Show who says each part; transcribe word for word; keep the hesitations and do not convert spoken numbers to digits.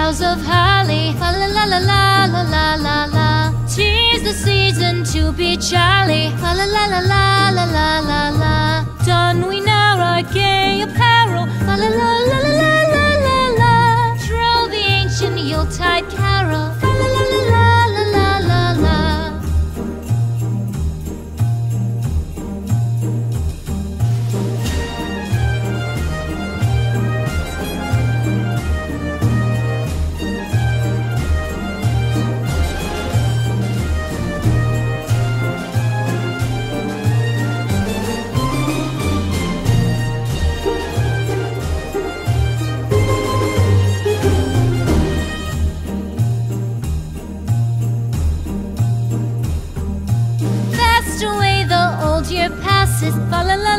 Speaker 1: boughs of holly. Fa la la la la la la la la. 'Tis the season to be jolly. Fa la la la la la la la la. Don we now our gay apparel. Fa la la la la la la la la. Troll the ancient Yuletide carol. Fa la la la la la la la la. Fast away the old year passes. Fa la la